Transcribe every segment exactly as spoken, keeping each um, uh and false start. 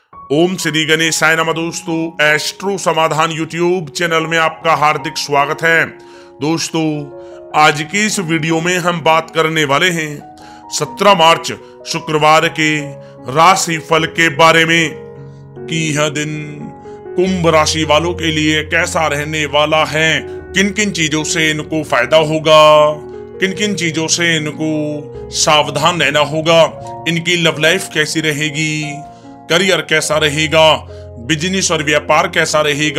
ओम श्री गणेशाय नमः। दोस्तों, एस्ट्रो समाधान यूट्यूब चैनल में आपका हार्दिक स्वागत है। दोस्तों, आज की इस वीडियो में हम बात करने वाले हैं सत्रह मार्च शुक्रवार के राशि फल के बारे में कि यह दिन कुंभ राशि वालों के लिए कैसा रहने वाला है, किन किन चीजों से इनको फायदा होगा, किन किन चीजों से इनको सावधान रहना होगा, इनकी लव लाइफ कैसी रहेगी, करियर कैसा रहेगा, बिजनेस और व्यापार कैसा रहेगा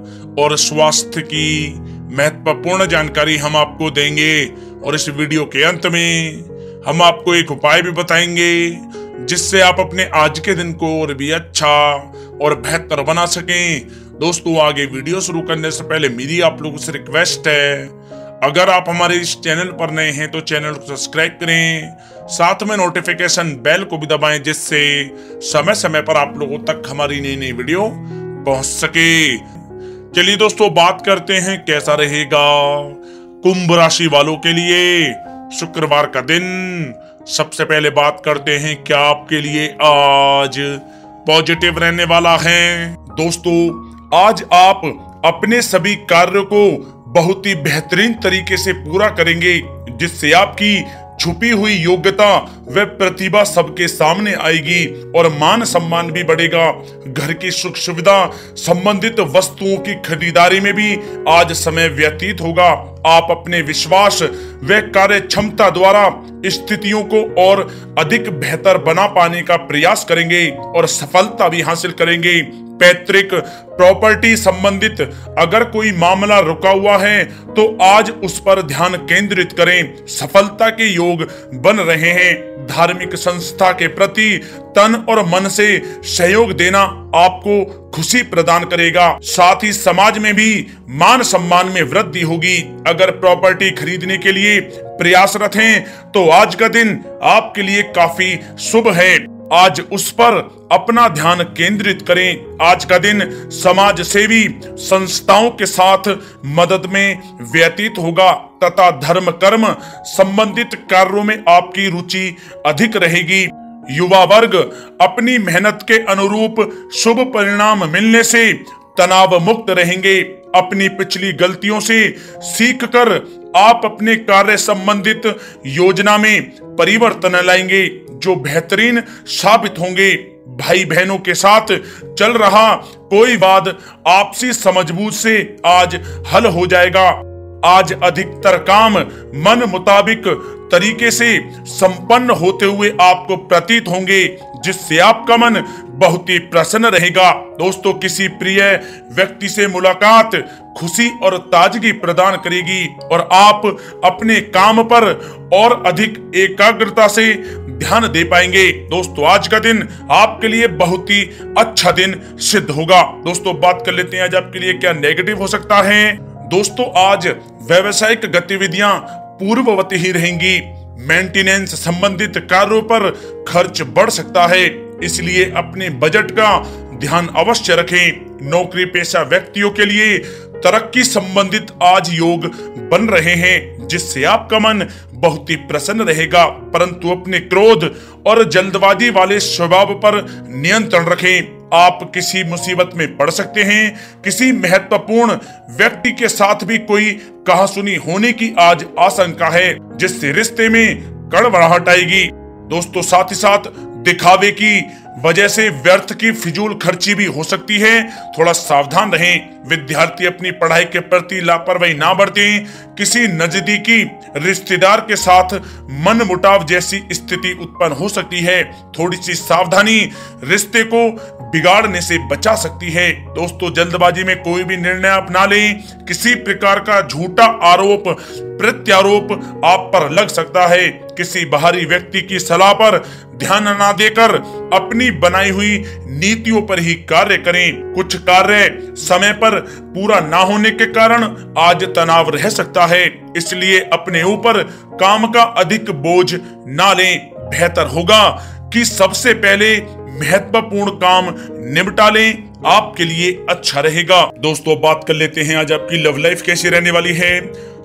और स्वास्थ्य की महत्वपूर्ण जानकारी हम आपको देंगे। और इस वीडियो के अंत में हम आपको एक उपाय भी बताएंगे जिससे आप अपने आज के दिन को और भी अच्छा और बेहतर बना सकें। दोस्तों, आगे वीडियो शुरू करने से पहले मेरी आप लोगों से रिक्वेस्ट है, अगर आप हमारे इस चैनल पर नए हैं तो चैनल को सब्सक्राइब करें, साथ में नोटिफिकेशन बेल को भी दबाएं जिससे समय समय पर आप लोगों तक हमारी नई नई वीडियो पहुंच सके। चलिए दोस्तों, बात करते हैं कैसा रहेगा कुंभ राशि वालों के लिए शुक्रवार का दिन। सबसे पहले बात करते हैं क्या आपके लिए आज पॉजिटिव रहने वाला है। दोस्तों, आज आप अपने सभी कार्यों को बहुत ही बेहतरीन तरीके से पूरा करेंगे जिससे आपकी छुपी हुई योग्यता व प्रतिभा सबके सामने आएगी और मान सम्मान भी बढ़ेगा। घर की सुख सुविधा संबंधित वस्तुओं की खरीदारी में भी आज समय व्यतीत होगा। आप अपने विश्वास व कार्य क्षमता द्वारा स्थितियों को और अधिक बेहतर बना पाने का प्रयास करेंगे और सफलता भी हासिल करेंगे। पैतृक प्रॉपर्टी संबंधित अगर कोई मामला रुका हुआ है तो आज उस पर ध्यान केंद्रित करें, सफलता के योग बन रहे हैं। धार्मिक संस्था के प्रति तन और मन से सहयोग देना आपको खुशी प्रदान करेगा। साथ ही समाज में भी मान सम्मान में वृद्धि होगी। अगर प्रॉपर्टी खरीदने के लिए प्रयासरत हैं तो आज का दिन आपके लिए काफी शुभ है। आज उस पर अपना ध्यान केंद्रित करें। आज का दिन समाज सेवी संस्थाओं के साथ मदद में व्यतीत होगा तथा धर्म कर्म संबंधित कार्यों में आपकी रुचि अधिक रहेगी। युवा वर्ग अपनी मेहनत के अनुरूप शुभ परिणाम मिलने से तनाव मुक्त रहेंगे। अपनी पिछली गलतियों से सीखकर आप अपने कार्य संबंधित योजना में परिवर्तन लाएंगे जो बेहतरीन साबित होंगे। भाई बहनों के साथ चल रहा कोई वाद आपसी समझबूझ से आज हल हो जाएगा। आज अधिकतर काम मन मुताबिक तरीके से संपन्न होते हुए आपको प्रतीत होंगे जिससे आपका मन बहुत ही प्रसन्न रहेगा। दोस्तों, किसी प्रिय व्यक्ति से मुलाकात खुशी और ताजगी प्रदान करेगी और आप अपने काम पर और अधिक एकाग्रता से ध्यान दे पाएंगे। दोस्तों, आज का दिन आपके लिए बहुत ही अच्छा दिन सिद्ध होगा। दोस्तों, बात कर लेते हैं आज आपके लिए क्या नेगेटिव हो सकता है। दोस्तों, आज व्यावसायिक गतिविधियां पूर्ववत ही रहेंगी। मेंटेनेंस संबंधित कार्यों पर खर्च बढ़ सकता है, इसलिए अपने बजट का ध्यान अवश्य रखें। नौकरी पेशा व्यक्तियों के लिए तरक्की संबंधित आज योग बन रहे हैं जिससे आपका मन बहुत ही प्रसन्न रहेगा, परंतु अपने क्रोध और जल्दबाजी वाले स्वभाव पर नियंत्रण रखें। आप किसी मुसीबत में पड़ सकते हैं। किसी महत्वपूर्ण व्यक्ति के साथ भी कोई कहासुनी होने की आज आशंका है जिससे रिश्ते में कड़वाहट आएगी। दोस्तों, साथ ही साथ दिखावे की वजह से व्यर्थ की फिजूल खर्ची भी हो सकती है, थोड़ा सावधान रहें। विद्यार्थी अपनी पढ़ाई के प्रति लापरवाही ना बरतें। किसी नजदीकी रिश्तेदार के साथ मनमुटाव जैसी स्थिति उत्पन्न हो सकती है, थोड़ी सी सावधानी रिश्ते को बिगाड़ने से बचा सकती है। दोस्तों, जल्दबाजी में कोई भी निर्णय अपना लें। किसी प्रकार का झूठा आरोप प्रत्यारोप आप पर लग सकता है। किसी बाहरी व्यक्ति की सलाह पर ध्यान ना देकर अपनी बनाई हुई नीतियों पर ही कार्य करें। कुछ कार्य समय पर पूरा ना होने के कारण आज तनाव रह सकता है, इसलिए अपने ऊपर काम का अधिक बोझ ना लें। बेहतर होगा कि सबसे पहले महत्वपूर्ण काम निपटा लें, आपके लिए अच्छा रहेगा। दोस्तों, बात कर लेते हैं आज आपकी लव लाइफ कैसी रहने वाली है।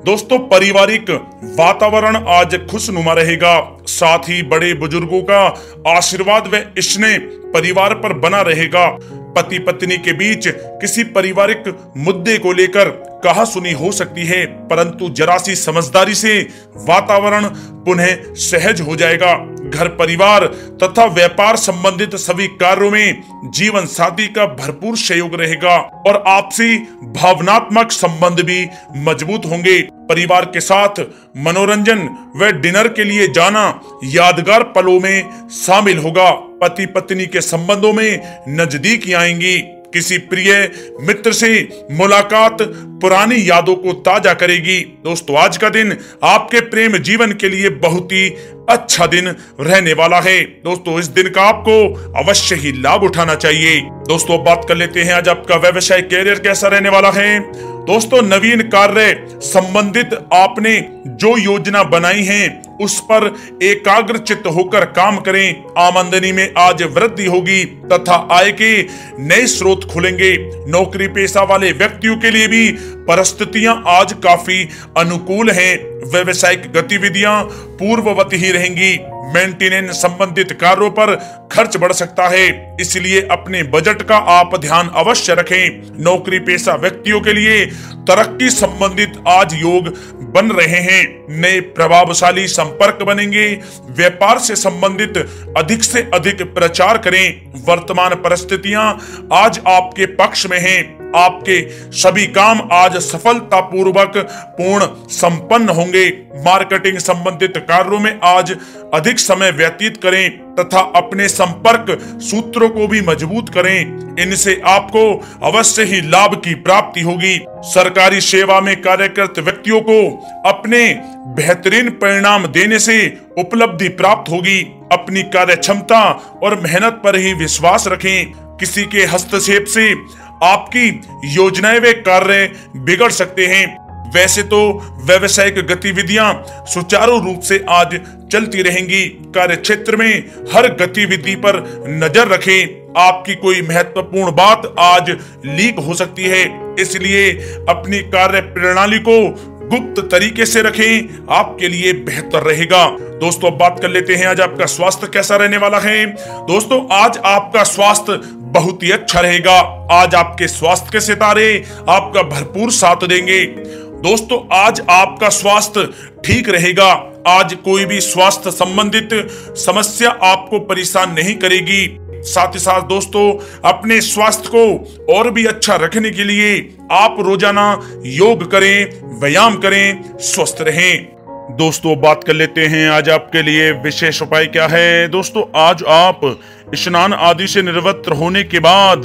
दोस्तों पारिवारिक वातावरण आज खुशनुमा रहेगा। साथ ही बड़े बुजुर्गों का आशीर्वाद व स्नेह परिवार पर बना रहेगा। पति पत्नी के बीच किसी पारिवारिक मुद्दे को लेकर कहा सुनी हो सकती है, परंतु जरा सी समझदारी से वातावरण पुनः सहज हो जाएगा। घर परिवार तथा व्यापार संबंधित सभी कार्यों में जीवन साथी का भरपूर सहयोग रहेगा और आपसी भावनात्मक संबंध भी मजबूत होंगे। परिवार के साथ मनोरंजन व डिनर के लिए जाना यादगार पलों में शामिल होगा। पति पत्नी के संबंधों में नजदीकी आएंगी। किसी प्रिय मित्र से मुलाकात पुरानी यादों को ताजा करेगी। दोस्तों आज का दिन आपके प्रेम जीवन के लिए बहुत ही अच्छा दिन रहने वाला है। दोस्तों इस दिन का आपको अवश्य ही लाभ उठाना चाहिए। दोस्तों बात कर लेते हैं आज आपका व्यवसाय कैरियर कैसा रहने वाला है। दोस्तों नवीन कार्य संबंधित आपने जो योजना बनाई है उस पर एकाग्र चित्त होकर काम करें। आमदनी में आज वृद्धि होगी तथा आय के नए स्रोत खुलेंगे। नौकरी पेशा वाले व्यक्तियों के लिए भी परिस्थितियां आज काफी अनुकूल हैं। व्यवसायिक गतिविधियां पूर्ववत ही रहेंगी। मेंटेनेंस संबंधित कार्यों पर खर्च बढ़ सकता है, इसलिए अपने बजट का आप ध्यान अवश्य रखें। नौकरी पेशा व्यक्तियों के लिए तरक्की संबंधित आज योग बन रहे हैं। नए प्रभावशाली संपर्क बनेंगे। व्यापार से संबंधित अधिक से अधिक प्रचार करें। वर्तमान परिस्थितियां आज आपके पक्ष में हैं। आपके सभी काम आज सफलतापूर्वक पूर्ण संपन्न होंगे। मार्केटिंग संबंधित कार्यों में आज अधिक समय व्यतीत करें तथा अपने संपर्क सूत्रों को भी मजबूत करें। इनसे आपको अवश्य ही लाभ की प्राप्ति होगी। सरकारी सेवा में कार्यरत व्यक्तियों को अपने बेहतरीन परिणाम देने से उपलब्धि प्राप्त होगी। अपनी कार्य क्षमता और मेहनत पर ही विश्वास रखें। किसी के हस्तक्षेप से आपकी योजनाएं व कार्य बिगड़ सकते हैं। वैसे तो व्यावसायिक गतिविधियां सुचारू रूप से आज चलती रहेंगी। कार्य क्षेत्र में हर गतिविधि पर नजर रखें। आपकी कोई महत्वपूर्ण बात आज लीक हो सकती है, इसलिए अपनी कार्य प्रणाली को गुप्त तरीके से रखें, आपके लिए बेहतर रहेगा। दोस्तों अब बात कर लेते हैं आज आपका स्वास्थ्य कैसा रहने वाला है। दोस्तों आज आपका स्वास्थ्य बहुत ही अच्छा रहेगा। आज आपके स्वास्थ्य के सितारे आपका भरपूर साथ देंगे। दोस्तों आज आपका स्वास्थ्य ठीक रहेगा। आज कोई भी स्वास्थ्य संबंधित समस्या आपको परेशान नहीं करेगी। साथ ही साथ दोस्तों अपने स्वास्थ्य को और भी अच्छा रखने के लिए आप रोजाना योग करें, व्यायाम करें, स्वस्थ रहें। दोस्तों बात कर लेते हैं आज आपके लिए विशेष उपाय क्या है। दोस्तों आज आप स्नान आदि से निवृत्त होने के बाद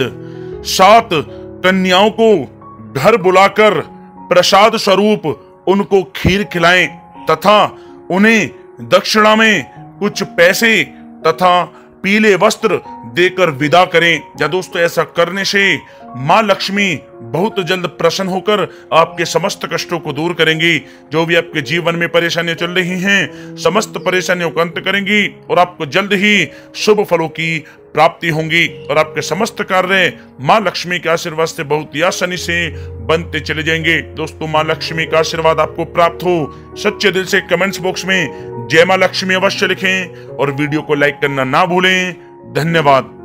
सात कन्याओं को घर बुलाकर प्रसाद स्वरूप उनको खीर खिलाएं तथा उन्हें दक्षिणा में कुछ पैसे तथा पीले वस्त्र देकर विदा करें। या दोस्तों ऐसा करने से मां लक्ष्मी बहुत जल्द प्रसन्न होकर आपके समस्त कष्टों को दूर करेंगी। जो भी आपके जीवन में परेशानियां चल रही हैं, समस्त परेशानियों का अंत करेंगी और आपको जल्द ही शुभ फलों की प्राप्ति होंगी और आपके समस्त कार्य मां लक्ष्मी के आशीर्वाद से बहुत ही आसानी से बनते चले जाएंगे। दोस्तों मां लक्ष्मी का आशीर्वाद आपको प्राप्त हो, सच्चे दिल से कमेंट्स बॉक्स में जय मां लक्ष्मी अवश्य लिखें और वीडियो को लाइक करना ना भूलें। धन्यवाद।